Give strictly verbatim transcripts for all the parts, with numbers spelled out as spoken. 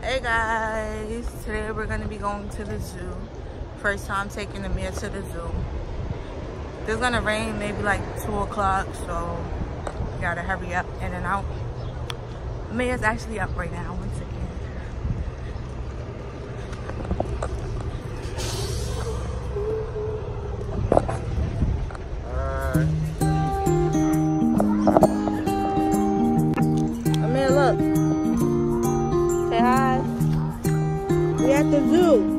Hey guys, today we're gonna be going to the zoo. First time taking Amir to the zoo. It's gonna rain maybe like two o'clock, so we gotta hurry up in and out. Amir's actually up right now. One second. Amir, look. Say hi. We at the zoo.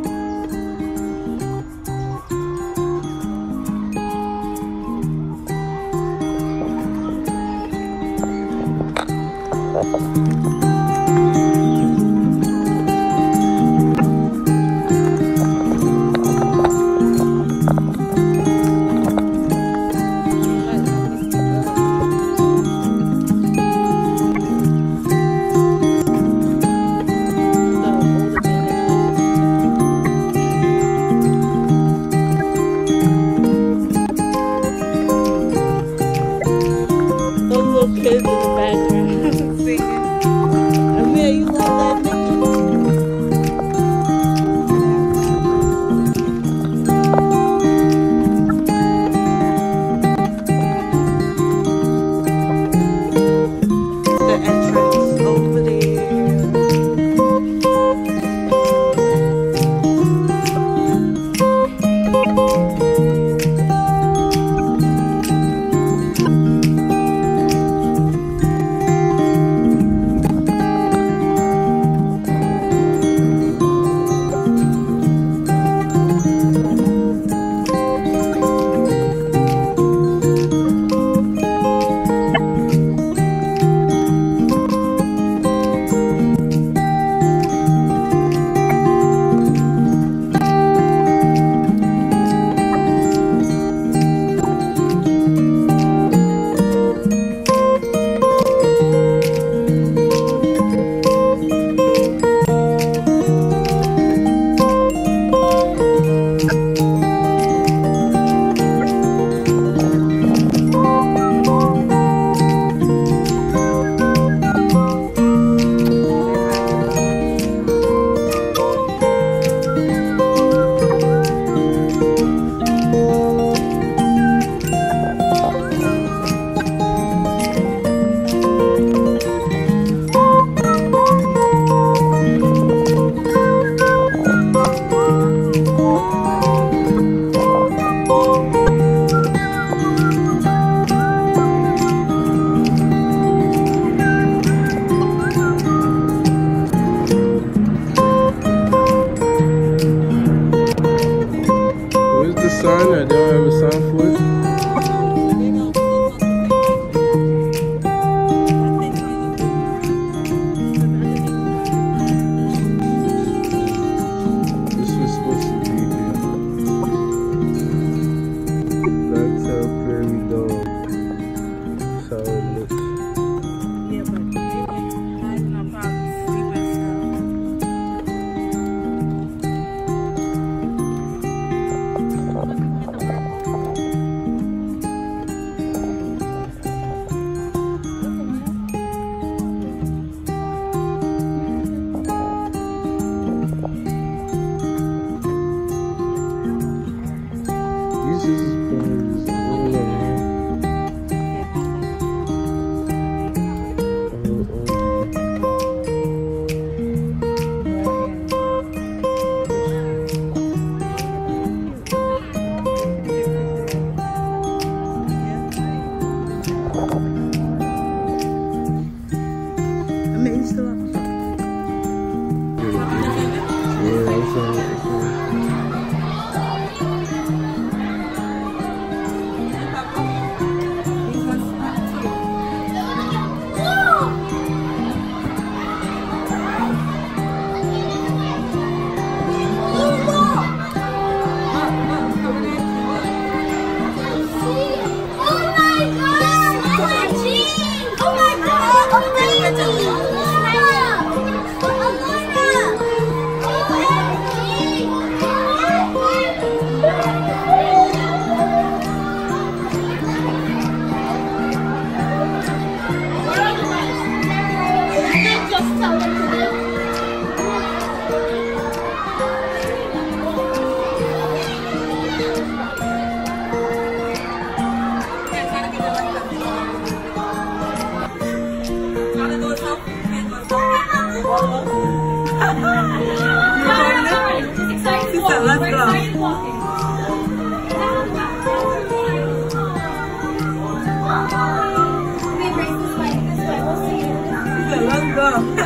Kids in the background singing.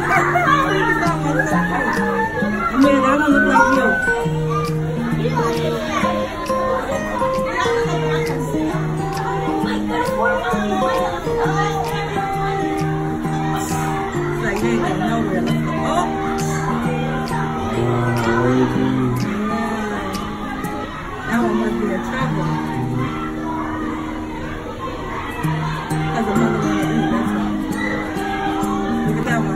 Man, that one look like you. It's like you ain't going nowhere. Let's go. Oh! That one must be a trouble. That's another one of these. That's one. Look at that one.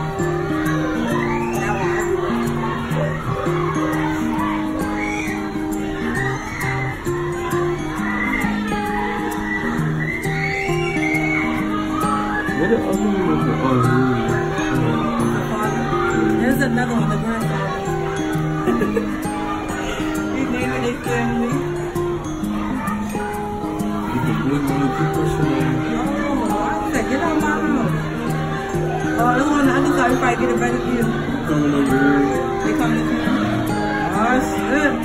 That one everywhere. What the other one was the other one? There's another one, the grandfather. He's naming his family. No, I said, get on my house. Oh, this one on the other side, we probably get a better view. coming over here. They coming to here? Oh, shit.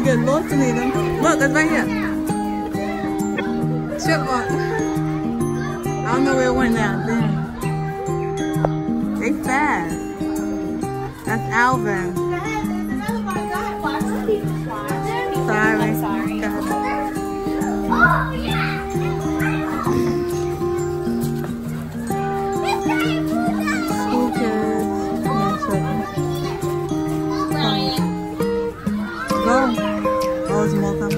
get lost in them. Look, it's right here. Chipmunk. I don't know where it went now. Damn. They fast. That's Alvin. Sorry. Sorry. God. Oh, yeah. School kids. Yeah, go. Oh, there's more coming.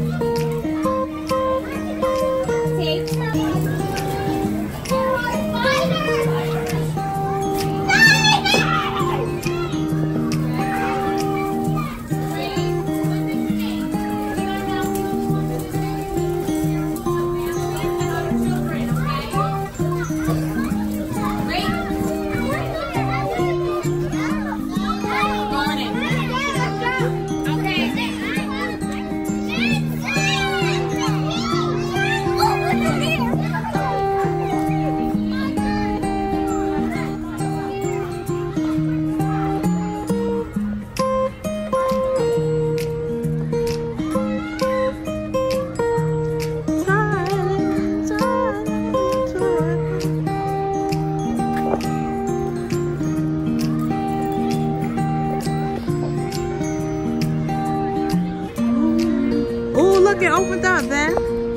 Look, it opened up, man.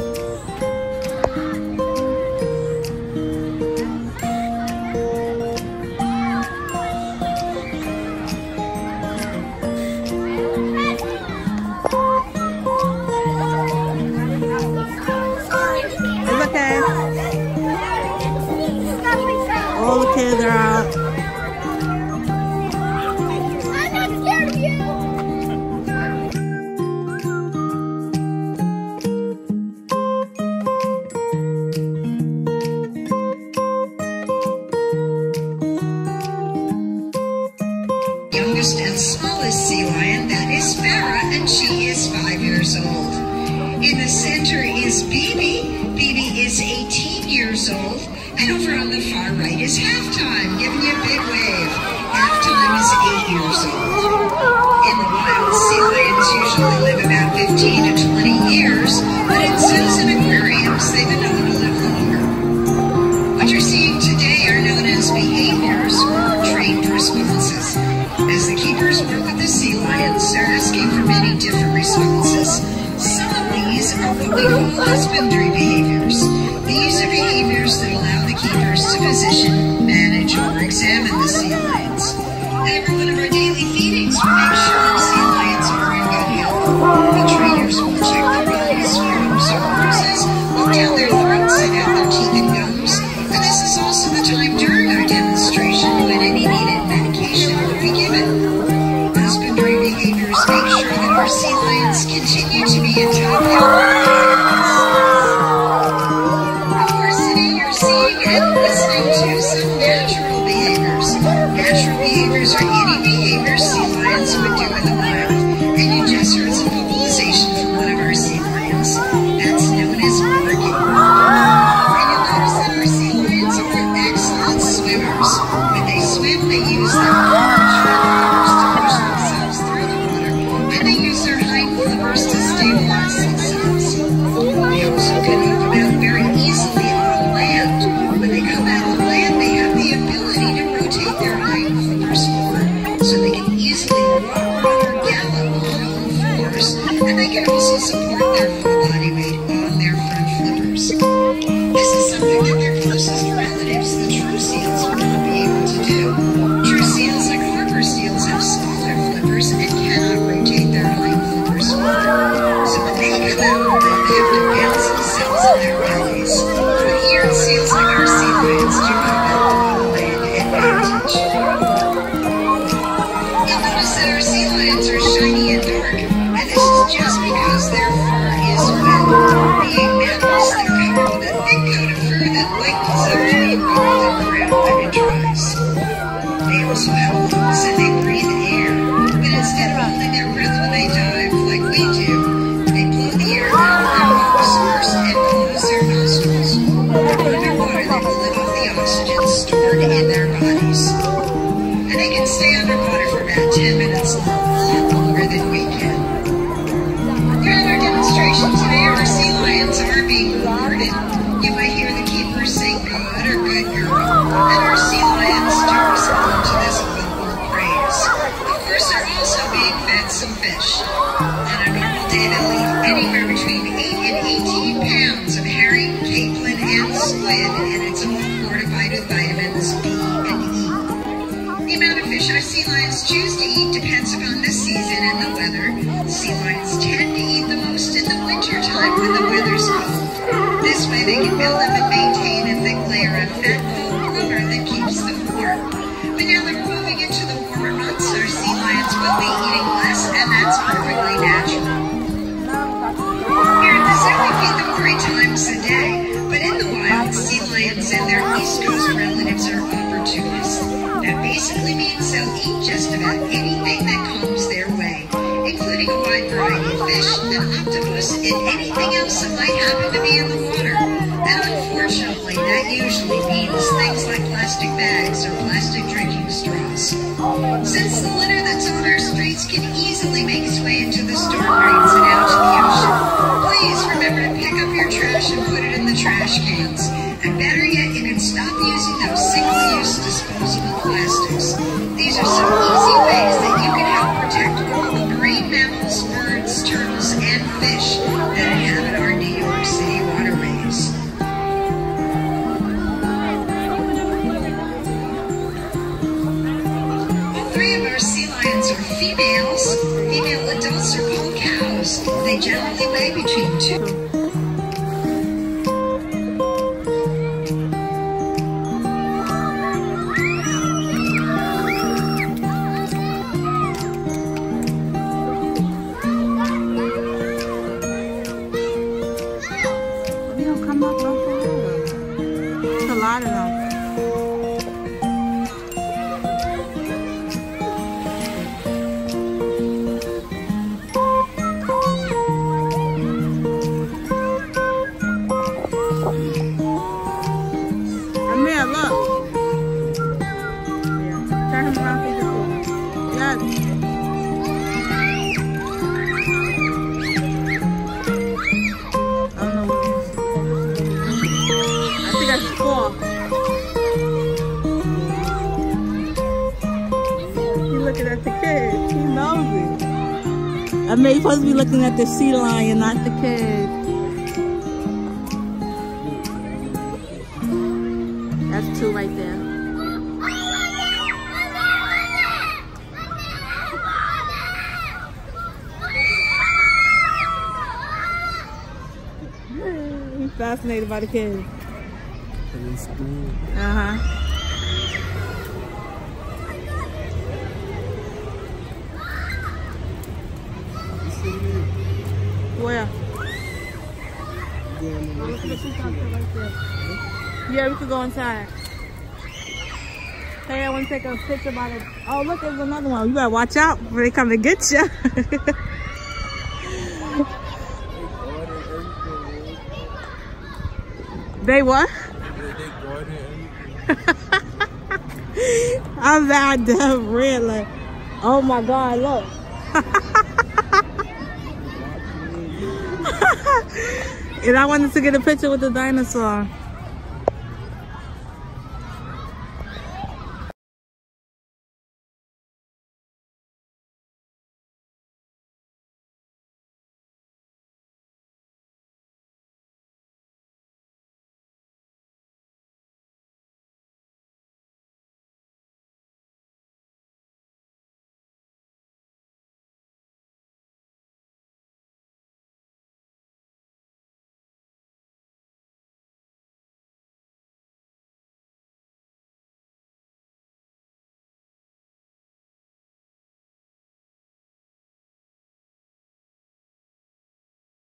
It's okay. All the kids are out. I'm not scared of you. Youngest and smallest sea lion, that is Farah, and she is five years old. In the center is Bibi. Bibi is eighteen years old, and over on the far right is Halftime, giving you a big wave. Halftime is eight years old. In the wild, sea lions usually live about fifteen to twenty years, but in zoos and aquariums, they've been known to live longer. What you're seeing today are known as behaviors or trained responses. As the keepers work with the sea lions, they're asking for many different responses. Some of these are what we call husbandry behaviors. These are behaviors that allow the keepers to position, manage, or examine the sea lions. Every one of our daily feedings will make sure our sea lions are in good health. The trainers will check their bodies for bumps or bruises, look down their throats and out their teeth and gums. And this is also the time during our demonstration when any needed medication will be given. Husbandry behaviors make sure that our sea lions continue to be in top health. Of course, today you're seeing and listening to some natural behaviors. Natural behaviors are any behaviors sea lions would do in the wild. And you just heard some vocalization from one of our sea lions. That's known as barking. And you'll notice that our sea lions are excellent swimmers. When they swim, they use their large flippers to push themselves through the water, and they use their hind flippers to stabilize themselves. They also can move about very easily on land. When they come out on land, they have the ability to rotate their hind flippers forward, so they can easily walk, run, or gallop on all fours, and they can also support their full body weight on their front flippers. This is something that their closest relatives, the true seals, will not be able to do. True seals, like harbor seals, have smaller flippers and cannot rotate their hind flippers forward. So when they come out, they have to balance themselves in their bellies. But here, seals like our sea lions do come out on land advantage. You'll notice that our sea lions are shiny and dark, and this is just because their fur is wet. Being mammals, they're covered with a thick coat of fur that lightens up to be above the ground when it dries. They also have lungs and they breathe air, but instead of holding their breath when they dive like we do, they blow the air out of their lungs first and close their nostrils. Underwater, they will live off the oxygen stored in their bodies. And they can stay underwater for about ten minutes long, a lot longer than we can. choose to eat depends upon the season and the weather. Sea lions tend to eat the most in the winter time when the weather's cold. This way they can build up and maintain a thick layer of fat called blubber that keeps them warm. But now that we're moving into the warmer months, our sea lions will be eating less, and that's perfectly natural. Here in the zoo, we feed them three times a day, but in the wild, sea lions and their East Coast relatives are opportunists. That basically means they'll eat just about anything that comes their way, including a wide variety of fish, an octopus, and anything else that might happen to be in the water. And unfortunately, that usually means things like plastic bags or plastic drinking straws. Since the litter that's on our streets can easily make its way into the storm drains and out to the ocean, please remember to pick up your trash and put it in the trash cans. And better yet, you can stop using those single-use disposable plastics. These are some easy ways that you can help protect all the marine mammals, birds, turtles, and fish that inhabit our New York City waterways. All three of our sea lions are females. Female adults are called cows. They generally weigh between two. I may supposed to be looking at the sea lion, not the kid. That's two right there. He's fascinated by the kid. Uh-huh. Where? Yeah, we could go inside. Hey, I want to take a picture about it. Oh, look, there's another one. You better watch out before they come and get you. They what? I'm that damn really. Oh my God, look. And I wanted to get a picture with the dinosaur.